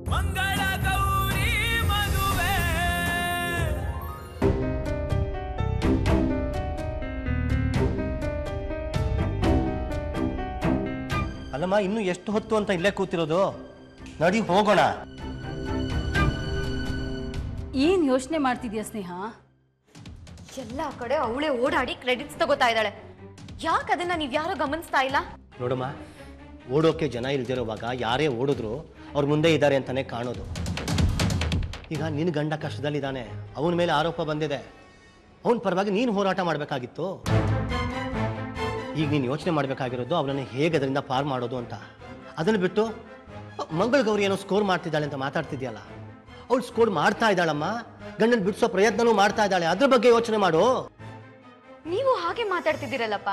ಮಂಗಳ ಗೌರಿ ಮದುವೆ. ಅಲ್ಲಮ್ಮ, ಇನ್ನು ಎಷ್ಟು ಹೊತ್ತು ಅಂತ ಇಲ್ಲೇ ಕೂತಿರೋದು? ನಡಿ ಹೋಗೋಣ. ಏನ್ ಯೋಚನೆ ಮಾಡ್ತಿದ್ಯಾ ಸ್ನೇಹ? ಎಲ್ಲ ಕಡೆ ಅವಳೇ ಓಡಾಡಿ ಕ್ರೆಡಿಟ್ಸ್ ತಗೋತಾ ಇದ್ದಾಳೆ. ಯಾಕೆ ಅದನ್ನ ನೀವ್ ಯಾರು ಗಮನಿಸ್ತಾ ಇಲ್ಲ? ನೋಡಮ್ಮ, ಓಡೋಕೆ ಜನ ಇಲ್ದಿರೋವಾಗ ಯಾರೇ ಓಡಿದ್ರು ಅವ್ರ ಮುಂದೆ ಇದ್ದಾರೆ ಅಂತಾನೆ ಕಾಣೋದು. ಈಗ ನಿನ್ನ ಗಂಡ ಕಷ್ಟದಲ್ಲಿದ್ದಾನೆ, ಅವನ ಮೇಲೆ ಆರೋಪ ಬಂದಿದೆ. ಅವನ ಪರವಾಗಿ ನೀನು ಹೋರಾಟ ಮಾಡಬೇಕಾಗಿತ್ತು. ಈಗ ನೀನು ಯೋಚನೆ ಮಾಡಬೇಕಾಗಿರೋದು ಅವನನ್ನು ಹೇಗೆ ಅದರಿಂದ ಪಾರು ಮಾಡೋದು ಅಂತ. ಅದನ್ನು ಬಿಟ್ಟು ಮಂಗಳ ಗೌರಿ ಏನೋ ಸ್ಕೋರ್ ಮಾಡ್ತಿದ್ದಾಳೆ ಅಂತ ಮಾತಾಡ್ತಿದ್ಯಲ್ಲ. ಅವಳು ಸ್ಕೋರ್ ಮಾಡ್ತಾ ಇದ್ದಾಳಮ್ಮ, ಗಂಡನ ಬಿಡಿಸೋ ಪ್ರಯತ್ನನೂ ಮಾಡ್ತಾ ಇದ್ದಾಳೆ. ಅದ್ರ ಬಗ್ಗೆ ಯೋಚನೆ ಮಾಡು. ನೀವು ಹಾಗೆ ಮಾತಾಡ್ತಿದ್ದೀರಲ್ಲಪ್ಪ.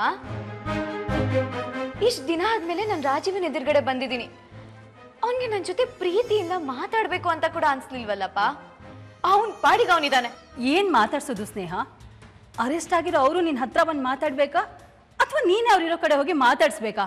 ಇಷ್ಟ ದಿನ ಆದ್ಮೇಲೆ ನಾನು ರಾಜೀವನ್ ಎದುರುಗಡೆ ಬಂದಿದ್ದೀನಿ. ಅವನ್ಗೆ ನನ್ನ ಜೊತೆ ಪ್ರೀತಿಯಿಂದ ಮಾತಾಡ್ಬೇಕು ಅಂತ ಕೂಡ ಅನ್ಸ್ಲಿಲ್ವಲ್ಲಪ್ಪ. ಅವನ್ ಪಾಡಿಗೆ ಅವನಿದ್ದಾನೆ. ಏನ್ ಮಾತಾಡ್ಸೋದು ಸ್ನೇಹ? ಅರೆಸ್ಟ್ ಆಗಿರೋ ಅವರು ನಿನ್ ಹತ್ರ ಬಂದು ಮಾತಾಡ್ಬೇಕಾ ಅಥವಾ ನೀನೇ ಅವ್ರಿರೋ ಕಡೆ ಹೋಗಿ ಮಾತಾಡ್ಸ್ಬೇಕಾ?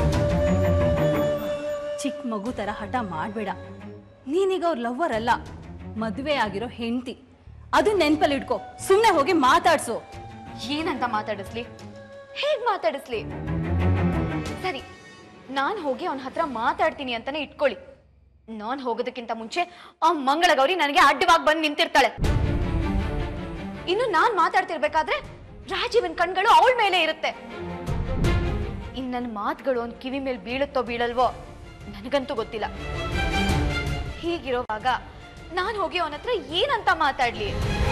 ಚಿಕ್ಕ ಮಗು ತರ ಹಠ ಮಾಡ್ಬೇಡ. ನೀನೀಗ ಅವ್ರ ಲವ್ವರ್ ಅಲ್ಲ, ಮದುವೆ ಆಗಿರೋ ಹೆಂಡತಿ. ಅದು ನೆನ್ಪಲ್ಲಿ ಇಟ್ಕೋ. ಸುಮ್ಮನೆ ಹೋಗಿ ಮಾತಾಡ್ಸು. ಏನಂತ ಮಾತಾಡಿಸ್ಲಿ? ಹೇಗ್ ಮಾತಾಡಿಸ್ಲಿ? ಸರಿ, ನಾನ್ ಹೋಗಿ ಅವನ ಹತ್ರ ಮಾತಾಡ್ತೀನಿ ಅಂತಾನೆ ಇಟ್ಕೊಳ್ಳಿ. ನಾನ್ ಹೋಗೋದಕ್ಕಿಂತ ಮುಂಚೆ ಆ ಮಂಗಳ ಗೌರಿ ನನಗೆ ಅಡ್ಡವಾಗಿ ಬಂದು ನಿಂತಿರ್ತಾಳೆ. ಇನ್ನು ನಾನ್ ಮಾತಾಡ್ತಿರ್ಬೇಕಾದ್ರೆ ರಾಜೀವನ್ ಕಣ್ಗಳು ಅವಳ ಮೇಲೆ ಇರುತ್ತೆ. ಇನ್ ನನ್ನ ಮಾತುಗಳು ಅವ್ನ ಕಿವಿ ಮೇಲೆ ಬೀಳುತ್ತೋ ಬೀಳಲ್ವೋ ನನಗಂತೂ ಗೊತ್ತಿಲ್ಲ. ಹೀಗಿರೋವಾಗ ನಾನ್ ಹೋಗಿ ಅವನ ಹತ್ರ ಏನಂತ ಮಾತಾಡ್ಲಿ?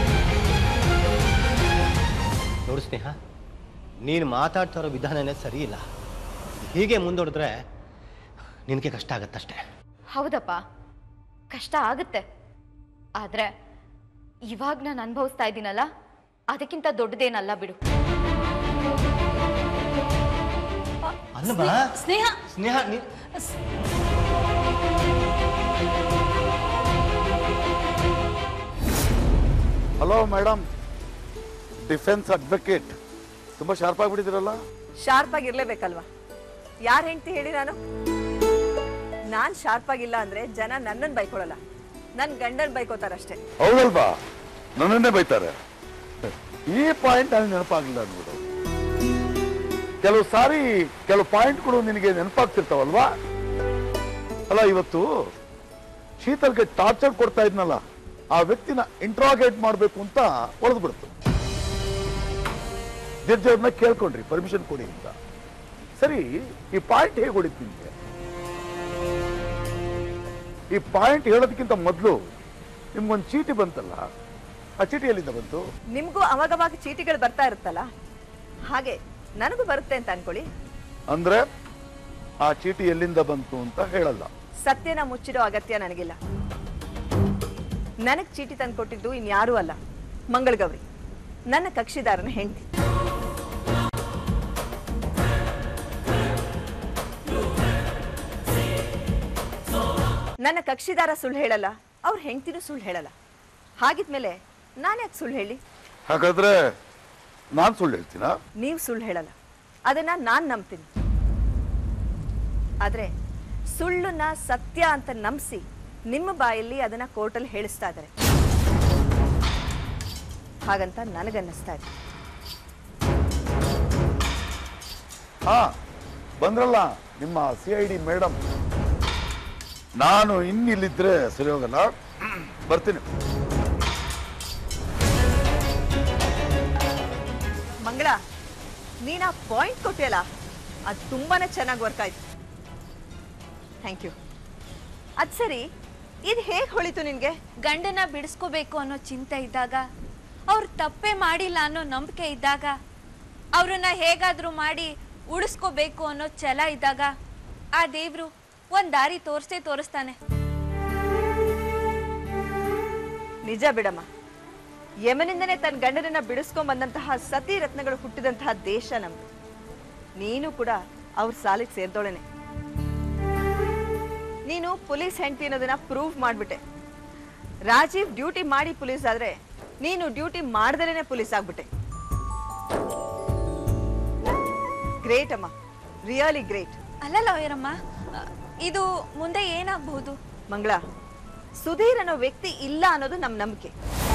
ನೋಡು ಸ್ನೇಹ, ನೀನು ಮಾತಾಡ್ತಾ ಇರೋ ವಿಧಾನನೇ ಸರಿ ಇಲ್ಲ. ಹೀಗೆ ಮುಂದೂಡಿದ್ರೆ ನಿನಗೆ ಕಷ್ಟ ಆಗತ್ತಷ್ಟೇ. ಹೌದಪ್ಪ, ಕಷ್ಟ ಆಗುತ್ತೆ. ಆದ್ರೆ ಇವಾಗ ನಾನು ಅನುಭವಿಸ್ತಾ ಇದ್ದೀನಲ್ಲ, ಅದಕ್ಕಿಂತ ದೊಡ್ಡದೇನಲ್ಲ ಬಿಡು. ಅಲ್ಲಮ್ಮ Sneha, Sneha hello madam, defence advocate. ತುಂಬಾ ಶಾರ್ಪ್ ಆಗಿಬಿಟ್ಟಿದ್ದೀರಲ್ಲ. ಶಾರ್ಪ್ ಆಗಿರ್ಲೇಬೇಕಲ್ವಾ? ಯಾರು ಹೆಂಡ್ತಿ ಹೇಳಿ? ನಾನು ಶಾರ್ಪ್ ಆಗಿಲ್ಲ ಅಂದ್ರೆ ಜನ ನನ್ನನ್ನು ಬೈಕೊಳ್ಳಲ್ಲ, ನನ್ನ ಗಂಡನ್ ಬೈಕೋತಾರಷ್ಟೇ. ಹೌದಲ್ವಾ? ನನ್ನನ್ನೇ ಬೈತಾರೆ. ಈ ಪಾಯಿಂಟ್ ನನಗೆ ನೆನಪಾಗಿಲ್ಲ ಅನ್ಬಿಡು. ಕೆಲವು ಸಾರಿ ಕೆಲವು ಪಾಯಿಂಟ್ಗಳು ನಿನಗೆ ನೆನಪಾಗ್ತಿರ್ತಾವಲ್ವಾ? ಅಲ್ಲ, ಇವತ್ತು ಶೀತಲ್ಗೆ ಟಾರ್ಚರ್ ಕೊಡ್ತಾ ಇದ್ನಲ್ಲ, ಆ ವ್ಯಕ್ತಿನ ಇಂಟ್ರಾಗೇಟ್ ಮಾಡಬೇಕು ಅಂತ ಒಳದು ಬಿಡ್ತು. ಜಡ್ಜ್ ಅವ್ರನ್ನ ಕೇಳ್ಕೊಂಡ್ರಿ ಪರ್ಮಿಷನ್ ಕೊಡಿ ಅಂತ. ಸರಿ, ಈ ಪಾಯಿಂಟ್ ಹೇಗೆ ಹೊಡಿತು ನಿಮಗೆ? ಈ ಪಾಯಿಂಟ್ ಹೇಳೋದಕ್ಕಿಂತ ಮೊದಲು ನಿಮ್ಗೊಂದು ಚೀಟಿ ಬಂತಲ್ಲ, ಆ ಚೀಟಿ ಎಲ್ಲಿಂದ ಬಂತು? ನಿಮ್ಗೂ ಅವಾಗವಾಗ ಚೀಟಿಗಳು ಬರ್ತಾ ಇರುತ್ತಲ್ಲ, ಹಾಗೆ ನನಗೂ ಬರುತ್ತೆ ಅಂತ ಅನ್ಕೊಳ್ಳಿ. ಅಂದ್ರೆ ಆ ಚೀಟಿ ಎಲ್ಲಿಂದ ಬಂತು ಅಂತ ಹೇಳಲ್ಲ. ಸತ್ಯನ ಮುಚ್ಚಿಡೋ ಅಗತ್ಯ ನನಗಿಲ್ಲ. ನನಗ್ ಚೀಟಿ ತಂದು ಕೊಟ್ಟಿದ್ದು ಇನ್ಯಾರೂ ಅಲ್ಲ, ಮಂಗಳ ಗೌರಿ, ನನ್ನ ಕಕ್ಷಿದಾರನ ಹೆಂಡತಿ. ನನ್ನ ಕಕ್ಷಿದಾರ ಸುಳ್ಳು ಹೇಳಲ್ಲ, ಅವ್ರ ಹೆಂಡತಿನೂ ಸುಳ್ಳು ಹೇಳಲ್ಲ. ಹಾಗಿದ್ಮೇಲೆ ನಾನ್ಯಾಕೆ ಸುಳ್ಳು ಹೇಳಿ? ಹಾಗಾದ್ರೆ ನಾನ್ ಸುಳ್ಳು ಹೇಳ್ತೀನ? ನೀವು ಸುಳ್ಳು ಹೇಳಲ್ಲ, ಅದನ್ನ ನಾನ್ ನಂಬ್ತೀನಿ. ಆದ್ರೆ ಸುಳ್ಳನ್ನ ಸತ್ಯ ಅಂತ ನಂಬಿಸಿ ನಿಮ್ಮ ಬಾಯಲ್ಲಿ ಅದನ್ನ ಕೋರ್ಟಲ್ಲಿ ಹೇಳಿಸ್ತಾ ಇದ್ದಾರೆ. ಹಾಗಂತ ನನಗನ್ನಿಸ್ತಾ ಇದೆ. ಹಾ, ಬಂದ್ರಲ್ಲ ನಿಮ್ಮ CID ಮೇಡಮ್. ನಾನು ಇನ್ನಿಲ್ಲಿದ್ರೆ ಸರಿ ಹೋಗಲ್ಲ, ಬರ್ತೀನಿ. ಮಂಗಳ, ನೀನು ಆ ಪಾಯಿಂಟ್ ಕೊಟ್ಟಿಯಲ್ಲ, ಅದು ತುಂಬಾನೇ ಚೆನ್ನಾಗಿ ವರ್ಕ್ ಆಯ್ತು. Thank you. ಅದು ಸರಿ, ಇದು ಹೇಗೆ ಹೊಳಿತು ನಿನ್ಗೆ? ಗಂಡನ ಬಿಡಿಸ್ಕೋಬೇಕು ಅನ್ನೋ ಚಿಂತೆ ಇದ್ದಾಗ, ಅವ್ರು ತಪ್ಪೇ ಮಾಡಿಲ್ಲ ಅನ್ನೋ ನಂಬಿಕೆ ಇದ್ದಾಗ, ಅವ್ರನ್ನ ಹೇಗಾದ್ರೂ ಮಾಡಿ ಉಳಿಸ್ಕೋಬೇಕು ಅನ್ನೋ ಛಲ ಇದ್ದಾಗ, ಆ ದೇವ್ರು ಒಂದ್ ದಾರಿ ತೋರಿಸ್ತಾನೆ. ನಿಜ ಬಿಡಮ್ಮ, ಯಮನಿಂದನೇ ತನ್ನ ಗಂಡನನ್ನ ಬಿಡಿಸ್ಕೊಂಡ್ ಬಂದಂತಹ ಸತಿ ರತ್ನಗಳು ಹುಟ್ಟಿದಂತಹ ದೇಶ ನಮ್ದು. ನೀನು ಕೂಡ ಅವ್ರ ಸಾಲಿಗೆ ಸೇರ್ದೋಳನೆ. ನೀನು ಪೊಲೀಸ್ ಹೆಂಡತಿ ಅನ್ನೋದನ್ನ ಪ್ರೂವ್ ಮಾಡ್ಬಿಟ್ಟೆ. ರಾಜೀವ್ ಡ್ಯೂಟಿ ಮಾಡಿ ಪೊಲೀಸ್ ಆದ್ರೆ ನೀನು ಡ್ಯೂಟಿ ಮಾಡ್ದಲೇನೆ ಪೊಲೀಸ್ ಆಗ್ಬಿಟ್ಟೆ. ಗ್ರೇಟ್ ಅಮ್ಮ, ರಿಯಲಿ ಗ್ರೇಟ್. ಅಲ್ಲ ಲಾಯರಮ್ಮ, ಇದು ಮುಂದೆ ಏನಾಗಬಹುದು? ಮಂಗಳ, ಸುಧೀರ್ ಅನ್ನೋ ವ್ಯಕ್ತಿ ಇಲ್ಲ ಅನ್ನೋದು ನಮ್ ನಂಬಿಕೆ.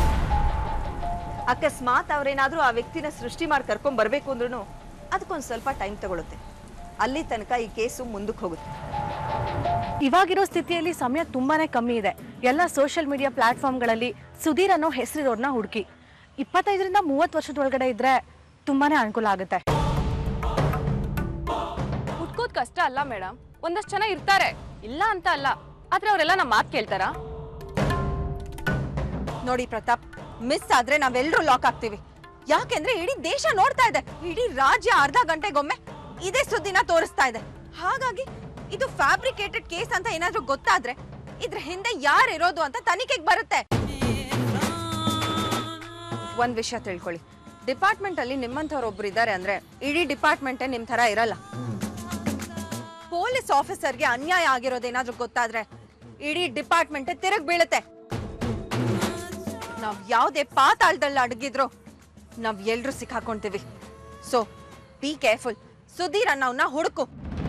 ಅಕಸ್ಮಾತ್ ಅವ್ರೇನಾದ್ರೂ ಆ ವ್ಯಕ್ತಿನ ಸೃಷ್ಟಿ ಮಾಡಿ ಕರ್ಕೊಂಡ್ ಬರ್ಬೇಕು ಅಂದ್ರೂ ಅದಕ್ಕೊಂದ್ ಸ್ವಲ್ಪ ಟೈಮ್ ತಗೊಳುತ್ತೆ. ಅಲ್ಲಿ ತನಕ ಈ ಕೇಸು ಮುಂದಕ್ಕೆ ಹೋಗುತ್ತೆ. ಇವಾಗಿರೋ ಸ್ಥಿತಿಯಲ್ಲಿ ಸಮಯ ತುಂಬಾನೇ ಕಮ್ಮಿ ಇದೆ. ಎಲ್ಲ ಸೋಷಿಯಲ್ ಮೀಡಿಯಾ ಪ್ಲಾಟ್ಫಾರ್ಮ್ಗಳಲ್ಲಿ ಸುಧೀರ್ ಅನ್ನೋ ಹೆಸರಿರೋರ್ನ ಹುಡುಕಿ 25ರಿಂದ 30 ವರ್ಷದೊಳಗಡೆ ಇದ್ರೆ ತುಂಬಾನೇ ಅನುಕೂಲ ಆಗುತ್ತೆ. ಹುಡ್ಕೋದ್ ಕಷ್ಟ ಅಲ್ಲ ಮೇಡಮ್, ಒಂದಷ್ಟು ಜನ ಇರ್ತಾರೆ, ಇಲ್ಲ ಅಂತ ಅಲ್ಲ. ಆದ್ರೆ ಅವರೆಲ್ಲ ನಮ್ಮ ಮಾತು ಕೇಳ್ತಾರ? ನೋಡಿ ಪ್ರತಾಪ್, ಮಿಸ್ ಆದ್ರೆ ನಾವೆಲ್ಲರೂ ಲಾಕ್ ಆಗ್ತೀವಿ. ಯಾಕೆಂದ್ರೆ ಇಡೀ ದೇಶ ನೋಡ್ತಾ ಇದೆ, ಇಡೀ ರಾಜ್ಯ ಅರ್ಧ ಗಂಟೆಗೊಮ್ಮೆ ಇದೇ ಸುದ್ದಿನ ತೋರಿಸ್ತಾ ಇದೆ. ಹಾಗಾಗಿ ಇದು ಫ್ಯಾಬ್ರಿಕೇಟೆಡ್ ಕೇಸ್ ಅಂತ ಏನಾದ್ರೂ ಗೊತ್ತಾದ್ರೆ ಇದ್ರ ಹಿಂದೆ ಯಾರಿರೋದು ಅಂತ ತನಿಖೆಗೆ ಬರುತ್ತೆ. ಒಂದ್ ವಿಷಯ ತಿಳ್ಕೊಳ್ಳಿ, ಡಿಪಾರ್ಟ್ಮೆಂಟ್ ಅಲ್ಲಿ ನಿಮ್ಮಂಥವ್ರೊಬ್ರು ಇದ್ದಾರೆ ಅಂದ್ರೆ ಇಡೀ ಡಿಪಾರ್ಟ್ಮೆಂಟೇ ನಿಮ್ ತರ ಇರಲ್ಲ. ಪೊಲೀಸ್ ಆಫೀಸರ್ಗೆ ಅನ್ಯಾಯ ಆಗಿರೋದೇನಾದ್ರೂ ಗೊತ್ತಾದ್ರೆ ಇಡೀ ಡಿಪಾರ್ಟ್ಮೆಂಟ್ ತಿರುಗಿ ಬೀಳುತ್ತೆ. ನಾವ್ ಯಾವ್ದೇ ಪಾತಾಳದಲ್ಲಿ ಅಡಗಿದ್ರು ನಾವ್ ಎಲ್ರೂ ಸಿಕ್ಕಾಕೊಂತೀವಿ. So be careful. ಸುಧೀರ್ ಅನ್ನೋನ್ನ ಹುಡುಕು.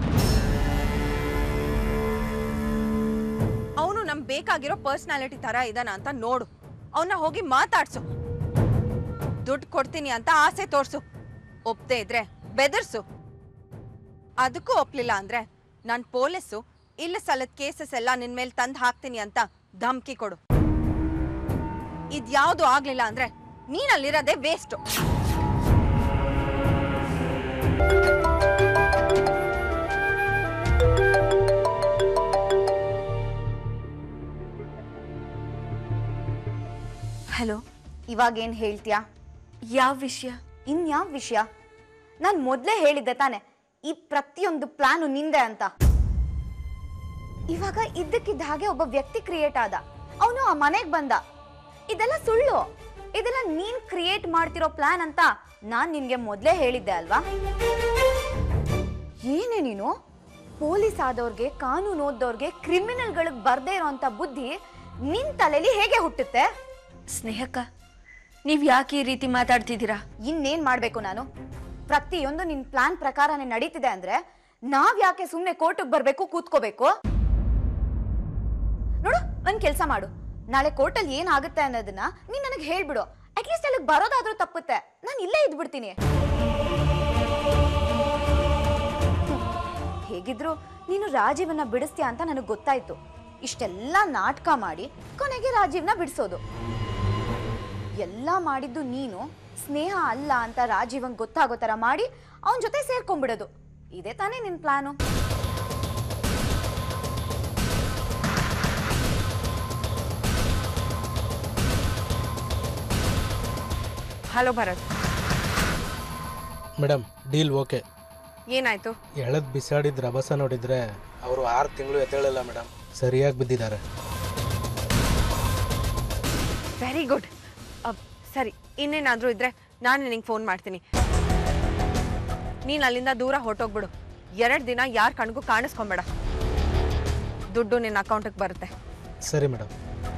ಅವನು ನಮ್ ಬೇಕಾಗಿರೋ ಪರ್ಸನಾಲಿಟಿ ತರ ಇದಾನ ಅಂತ ನೋಡು. ಅವನ್ನ ಹೋಗಿ ಮಾತಾಡ್ಸು. ದುಡ್ಡು ಕೊಡ್ತೀನಿ ಅಂತ ಆಸೆ ತೋರ್ಸು. ಒಪ್ದೇ ಇದ್ರೆ ಬೆದರ್ಸು. ಅದಕ್ಕೂ ಒಪ್ಲಿಲ್ಲ ಅಂದ್ರೆ ನಾನ್ ಪೊಲೀಸು ಇಲ್ಲ ಸಲದ ಕೇಸಸ್ ಎಲ್ಲ ನಿನ್ ಮೇಲೆ ತಂದು ಹಾಕ್ತೀನಿ ಅಂತ ಧಮ್ಕಿ ಕೊಡು. ಇದ್ಯಾವುದು ಆಗ್ಲಿಲ್ಲ ಅಂದ್ರೆ ನೀನಲ್ಲಿರೋದೇ ವೇಸ್ಟ್. ಹಲೋ, ಇವಾಗೇನ್ ಹೇಳ್ತೀಯಾ? ಯಾವ ವಿಷಯ? ಇನ್ಯಾವ ವಿಷಯ? ನಾನು ಮೊದ್ಲೇ ಹೇಳಿದ್ದೆ ತಾನೆ ಈ ಪ್ರತಿಯೊಂದು ಪ್ಲಾನು ನಿಂದೆ ಅಂತ. ಇವಾಗ ಇದ್ದಕ್ಕಿದ್ದ ಹಾಗೆ ಒಬ್ಬ ವ್ಯಕ್ತಿ ಕ್ರಿಯೇಟ್ ಆದ, ಅವನು ಆ ಮನೆಗೆ ಬಂದ. ಇದೆಲ್ಲ ಸುಳ್ಳು. ಇದೆಲ್ಲ ನೀನ್ ಕ್ರಿಯೇಟ್ ಮಾಡ್ತಿರೋ ಪ್ಲಾನ್ ಅಂತ ನಾನ್ ನಿನ್ಗೆ ಮೊದ್ಲೇ ಹೇಳಿದ್ದೆ ಅಲ್ವಾ? ಏನೇ ನೀನು? ಪೊಲೀಸ್ ಆದವ್ರಿಗೆ, ಕಾನೂನು ಓದೋರ್ಗೆ, ಕ್ರಿಮಿನಲ್ಗಳಿಗೆ ಬರ್ದೇ ಇರೋಂಥ ಬುದ್ಧಿ ನಿನ್ ತಲೆಯಲ್ಲಿ ಹೇಗೆ ಹುಟ್ಟುತ್ತೆ? ಸ್ನೇಹಕ್ಕ, ನೀವ್ ಯಾಕೆ ಈ ರೀತಿ ಮಾತಾಡ್ತಿದ್ದೀರಾ? ಇನ್ನೇನ್ ಮಾಡ್ಬೇಕು ನಾನು? ಪ್ರತಿಯೊಂದು ನಿನ್ ಪ್ಲಾನ್ ಪ್ರಕಾರನೇ ನಡೀತಿದೆ ಅಂದ್ರೆ ನಾವ್ ಯಾಕೆ ಸುಮ್ನೆ ಕೋರ್ಟಿಗೆ ಬರ್ಬೇಕು, ಕೂತ್ಕೋಬೇಕು? ನೋಡು, ಒಂದ್ ಕೆಲ್ಸ ಮಾಡು. ನಾಳೆ ಕೋರ್ಟಲ್ಲಿ ಏನಾಗುತ್ತೆ ಅನ್ನೋದನ್ನ ನೀನ್ ನನಗೆ ಹೇಳ್ಬಿಡು. ಅಟ್ಲೀಸ್ಟ್ ಅಲ್ಲಿಗೆ ಬರೋದಾದ್ರೂ ತಪ್ಪುತ್ತೆ. ನಾನು ಇಲ್ಲೇ ಇದ್ಬಿಡ್ತೀನಿ. ಹೇಗಿದ್ರು ನೀನು ರಾಜೀವನ್ನ ಬಿಡಿಸ್ತೀಯ ಅಂತ ನನಗೆ ಗೊತ್ತಾಯ್ತು. ಇಷ್ಟೆಲ್ಲ ನಾಟಕ ಮಾಡಿ ಕೊನೆಗೆ ರಾಜೀವ್ನ ಬಿಡಿಸೋದು. ಎಲ್ಲ ಮಾಡಿದ್ದು ನೀನು. ಸ್ನೇಹ ಅಲ್ಲ ಅಂತ ರಾಜೀವಂಗ್ ಗೊತ್ತಾಗೋ ತರ ಮಾಡಿ ಅವನ ಜೊತೆ ಸೇರ್ಕೊಂಡ್ಬಿಡೋದು. ಇದೇ ತಾನೇ ನಿನ್ plan? Hello Bharat. Madam, deal okay. ಏನಾಯ್ತು? ಎಳೆದ್ ಬಿಸಾಡಿದ ರಭಸ ನೋಡಿದ್ರೆ ಅವರು 6 ತಿಂಗಳು ಎದ್ದೇಳಲ್ಲ ಮೇಡಮ್, ಸರಿಯಾಗಿ ಬಿದ್ದಿದ್ದಾರೆ. Very good. ಸರಿ, ಇನ್ನೇನಾದ್ರೂ ಇದ್ರೆ ನಾನು ನಿನಗೆ ಫೋನ್ ಮಾಡ್ತೀನಿ. ನೀನು ಅಲ್ಲಿಂದ ದೂರ ಹೊರಟೋಗ್ಬಿಡು. 2 ದಿನ ಯಾರ ಕಣ್ಗೂ ಕಾಣಿಸ್ಕೊಂಬೇಡ. ದುಡ್ಡು ನಿನ್ನ ಅಕೌಂಟಿಗೆ ಬರುತ್ತೆ. ಸರಿ ಮೇಡಮ್.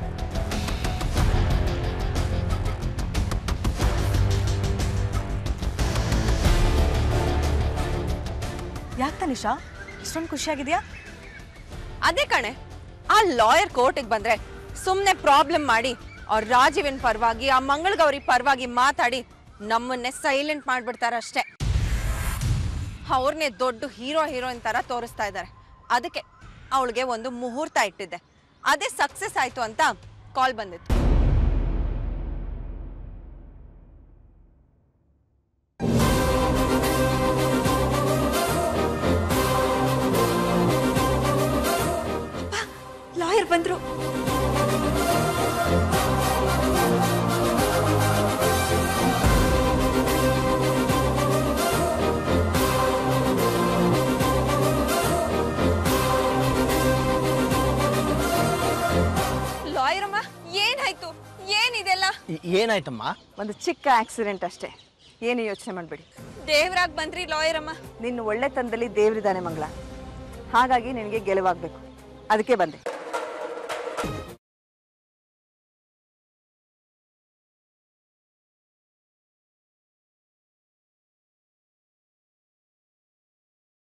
ಯಾಕೆ ತನಿಷಾ ಇಷ್ಟೊಂದು ಖುಷಿಯಾಗಿದೆಯಾ? ಅದೇ ಕಣೆ, ಆ ಲಾಯರ್ ಕೋರ್ಟಿಗೆ ಬಂದ್ರೆ ಸುಮ್ಮನೆ ಪ್ರಾಬ್ಲಮ್ ಮಾಡಿ ಅವ್ರ ರಾಜೀವನ್ ಪರವಾಗಿ, ಆ ಮಂಗಳಗೌರಿ ಪರವಾಗಿ ಮಾತಾಡಿ ನಮ್ಮನ್ನೇ ಸೈಲೆಂಟ್ ಮಾಡ್ಬಿಡ್ತಾರ ಅಷ್ಟೇ. ಅವ್ರನ್ನೇ ದೊಡ್ಡ ಹೀರೋಯಿನ್ ತರ ತೋರಿಸ್ತಾ ಇದ್ದಾರೆ. ಅದಕ್ಕೆ ಅವಳಿಗೆ ಒಂದು ಮುಹೂರ್ತ ಇಟ್ಟಿದ್ದೆ. ಅದೇ ಸಕ್ಸಸ್ ಆಯ್ತು ಅಂತ ಕಾಲ್ ಬಂದಿತ್ತು. ಲಾಯರ್ ಬಂದ್ರು. ಲಾಯರಮ್ಮ, ಏನಾಯ್ತು? ಏನಿದೆಲ್ಲ? ಏನಾಯ್ತಮ್ಮ? ಒಂದು ಚಿಕ್ಕ ಆಕ್ಸಿಡೆಂಟ್ ಅಷ್ಟೇ, ಏನು ಯೋಚನೆ ಮಾಡ್ಬೇಡಿ. ದೇವ್ರಾಗ್ ಬಂದ್ರಿ ಲಾಯರಮ್ಮ. ನಿನ್ನ ಒಳ್ಳೆತನದಲ್ಲಿ ದೇವ್ರಿದಾನೆ ಮಂಗಳ. ಹಾಗಾಗಿ ನಿನಗೆ ಗೆಲುವಾಗ್ಬೇಕು, ಅದಕ್ಕೆ ಬಂದೆ.